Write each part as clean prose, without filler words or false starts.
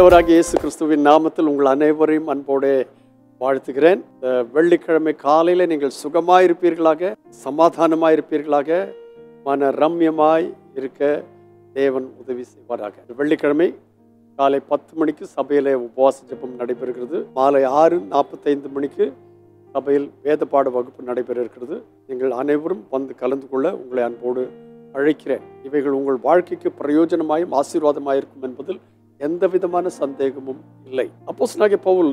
ஆண்டவராகிய இயேசு கிறிஸ்துவின் நாமத்தில் உங்கள் அனைவரையும் அன்போடு வாழ்த்துகிறேன். வெள்ளிக்கிழமை காலையில் நீங்கள் சுகமாயிருப்பீர்களாக, சமாதானமாயிருப்பீர்களாக, மன ரம்யமாய் இருக்க தேவன் உதவி செய்வாராக. வெள்ளிக்கிழமை காலை 10 மணிக்கு சபையில் உபவாச ஜெபம் நடைபெறுகிறது. மாலை 6:45 மணிக்கு சபையில் வேத பாட வகுப்பு நடைபெற இருக்கிறது. நீங்கள் அனைவரும் வந்து கலந்து கொள்ள உங்களை அன்போடு அழைக்கிறேன். இவைகள் உங்கள் வாழ்க்கைக்கு பிரயோஜனமாயும் ஆசீர்வாதமாயிருக்கும் என்பதில் எந்த விதமான சந்தேகமும் இல்லை. அப்போஸ்தலனாகிய பவுல்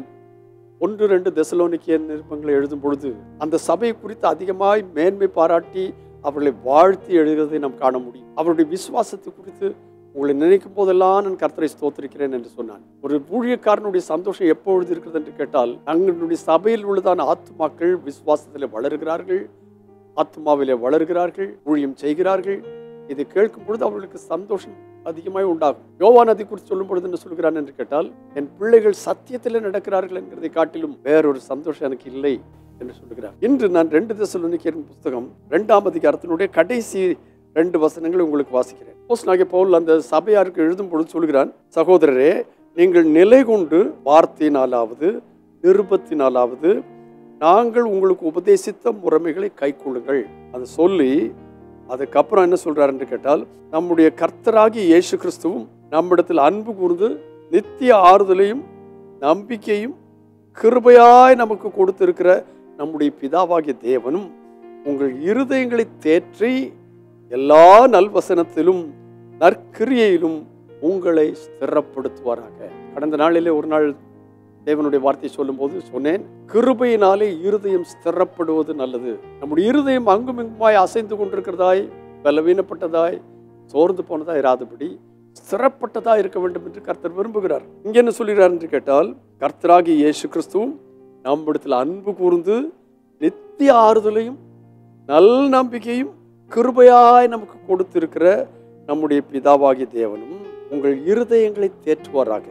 1-2 தெசலோனிக்கேயர் நிருபங்களை எழுதும் பொழுது அந்த சபையை குறித்து அதிகமாய் மேன்மை பாராட்டி அவர்களை வாழ்த்தி எழுதுவதை நாம் காண முடியும். அவருடைய விசுவாசத்தை குறித்து உங்களை நினைக்கும் போதெல்லாம் நான் கர்த்தரை ஸ்தோத்திரிக்கிறேன் என்று சொன்னான். ஒரு ஊழியக்காரனுடைய சந்தோஷம் எப்பொழுது இருக்கிறது என்று கேட்டால், தங்களுடைய சபையில் உள்ளதான ஆத்துமாக்கள் விசுவாசத்தில் வளர்கிறார்கள், ஆத்மாவிலே வளர்கிறார்கள், ஊழியம் செய்கிறார்கள். இதை கேட்கும் பொழுது அவர்களுக்கு சந்தோஷம் அதிகமாக உண்டாகும். யோவான் அதை குறித்து சொல்லும் பொழுது என்ன சொல்கிறான் என்று கேட்டால், என் பிள்ளைகள் சத்தியத்தில் நடக்கிறார்கள் என்கிறதை காட்டிலும் வேறொரு சந்தோஷம் எனக்கு இல்லை என்று சொல்லுகிறார். இன்று நான் 2 தெசலோனிக்கேயர் புத்தகம் 2ஆம் அதிகாரத்தினுடைய கடைசி 2 வசனங்களை உங்களுக்கு வாசிக்கிறேன். அப்போஸ்தலனாகிய பவுல் அந்த சபையாருக்கு எழுதும் பொழுது சொல்கிறான், சகோதரரே, நீங்கள் நிலை கொண்டு வார்த்தையினாலாவது நிருபத்தினாலாவது நாங்கள் உங்களுக்கு உபதேசித்த முறைமைகளை கைக்கொள்ளுங்கள். அதை சொல்லி அதுக்கப்புறம் என்ன சொல்றார் என்று கேட்டால், நம்முடைய கர்த்தராகிய இயேசு கிறிஸ்துவும் நம்மிடத்தில் அன்பு கூர்ந்து நித்திய ஆறுதலையும் நம்பிக்கையும் கிருபையாய் நமக்கு கொடுத்திருக்கிற நம்முடைய பிதாவாகிய தேவனும் உங்கள் இருதயங்களை தேற்றி எல்லா நல்வசனத்திலும் நற்கிரியையிலும் உங்களை ஸ்திரப்படுத்துவாராக. கடந்த நாளிலே ஒரு நாள் தேவனுடைய வார்த்தையை சொல்லும் போது சொன்னேன், கிருபையினாலே இருதயம் ஸ்திரப்படுவது நல்லது. நம்முடைய இருதயம் அங்கும் இங்குமாய் அசைந்து கொண்டிருக்கிறதாய், பலவீனப்பட்டதாய், சோர்ந்து போனதாய் இராதபடி ஸ்திரப்பட்டதா இருக்க வேண்டும் என்று கர்த்தர் விரும்புகிறார். இங்க என்ன சொல்கிறார் என்று கேட்டால், கர்த்தராகிய இயேசு கிறிஸ்துவும் நம்மிடத்தில் அன்பு கூர்ந்து நித்திய ஆறுதலையும் நல் நம்பிக்கையும் கிருபையாய் நமக்கு கொடுத்திருக்கிற நம்முடைய பிதாவாகிய தேவனும் உங்கள் இருதயங்களை தேற்றுவாராக,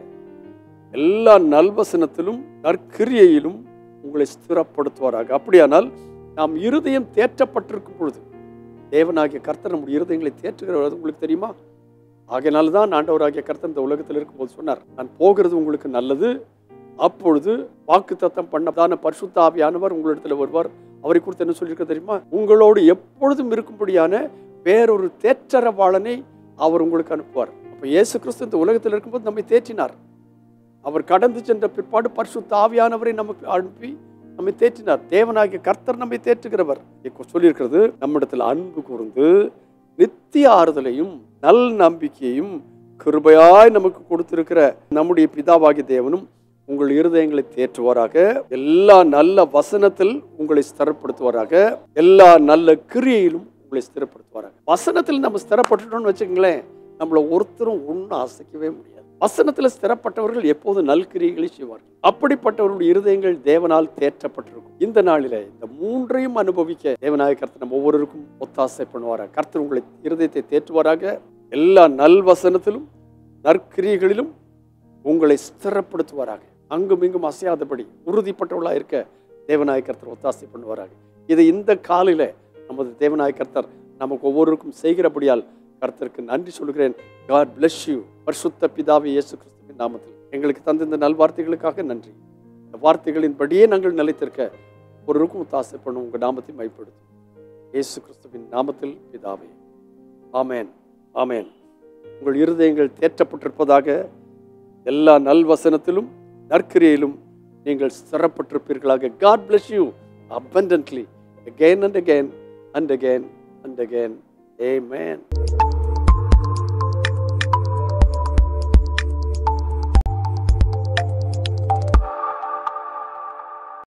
எல்லா நல்வசனத்திலும் நற்கிரியையிலும் உங்களை ஸ்திரப்படுத்துவாராக. அப்படியானால் நாம் இருதயம் தேற்றப்பட்டிருக்கும் பொழுது தேவனாகிய கர்த்தர் நம்முடைய இருதயங்களை தேற்றுகிறவர் உங்களுக்கு தெரியுமா? ஆகையினால்தான் ஆண்டவராகிய கர்த்தர் இந்த உலகத்தில் இருக்கும்போது சொன்னார், நான் போகிறது உங்களுக்கு நல்லது, அப்பொழுது வாக்குத்தத்தம் பண்ணதான பரிசுத்த ஆவியானவர் உங்களிடத்தில் வருவார். அவரை குறித்து என்ன சொல்லியிருக்க தெரியுமா? உங்களோடு எப்பொழுதும் இருக்கும்படியான வேறொரு தேற்றரவாளனை அவர் உங்களுக்கு அனுப்புவார். அப்போ இயேசு கிறிஸ்து இந்த உலகத்தில் இருக்கும்போது நம்மை தேற்றினார். அவர் கடந்து சென்ற பிற்பாடு பரிசுத்த ஆவியானவரை நமக்கு அனுப்பி நம்மை தேற்றினார். தேவனாகிய கர்த்தர் நம்மை தேற்றுகிறவர். சொல்லியிருக்கிறது, நம்மிடத்தில் அன்பு கூர்ந்து நித்திய ஆறுதலையும் நல் நம்பிக்கையும் கிருபையாய் நமக்கு கொடுத்திருக்கிற நம்முடைய பிதாவாகிய தேவனும் உங்கள் இருதயங்களை தேற்றுவாராக, எல்லா நல்ல வசனத்தில் உங்களை ஸ்திரப்படுத்துவாராக, எல்லா நல்ல கிரியையிலும் உங்களை ஸ்திரப்படுத்துவாராக. வசனத்தில் நம்ம ஸ்திரப்பட்டுட்டோம்னு வச்சுக்கங்களேன், நம்மளை ஒருத்தரும் ஒன்றும் அசைக்கவே முடியாது. வசனத்தில் ஸ்திரப்பட்டவர்கள் எப்போது நல்கிரியைகளை செய்வார்கள். அப்படிப்பட்டவர்களுடைய இருதயங்கள் தேவனால் தேற்றப்பட்டிருக்கும். இந்த நாளில இந்த 3ஐயும் அனுபவிக்க தேவனாய கர்த்தர் நம்ம ஒவ்வொருவருக்கும் ஒத்தாசை பண்ணுவாராக. கர்த்தர் உங்களை இருதயத்தை தேற்றுவாராக, எல்லா நல்வசனத்திலும் நற்கிரியைகளிலும் உங்களை ஸ்திரப்படுத்துவாராக, அங்கும் இங்கும் அசையாதபடி உறுதிப்பட்டவர்களாக இருக்க தேவனாய கர்த்தர் ஒத்தாசை பண்ணுவாராக. இதை இந்த காலையில நமது தேவனாய கர்த்தர் நமக்கு ஒவ்வொருவருக்கும் செய்கிறபடியால் கர்த்தருக்கு நன்றி சொல்கிறேன். God bless you. பரிசுத்த பிதாவே இயேசு கிறிஸ்துவின் நாமத்தில் எங்களுக்கு தந்த இந்த நல்வார்த்தைகளுக்காக நன்றி. இந்த வார்த்தைகளின்படியே நாங்கள் நிலைத்திருக்க ஒருவருக்கும் ஒத்தாசை பண்ணும் உங்கள் நாமத்தை மைப்படுத்தும் இயேசு கிறிஸ்துவின் நாமத்தில் பிதாவே, ஆமேன், ஆமேன். உங்கள் இருதயங்கள் தேற்றப்பட்டிருப்பதாக, எல்லா நல்வசனத்திலும் நற்கிரியையிலும் நீங்கள் ஸ்திரப்பட்டிருப்பீர்களாக. God bless you abundantly again and again and again and again. Amen.